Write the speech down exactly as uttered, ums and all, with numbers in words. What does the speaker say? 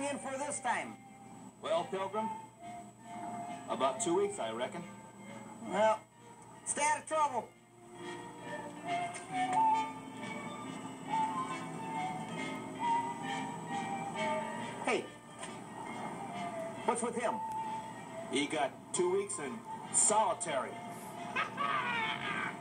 in for this time? Well, Pilgrim, about two weeks, I reckon. Well, stay out of trouble. Hey, what's with him? He got two weeks in solitary.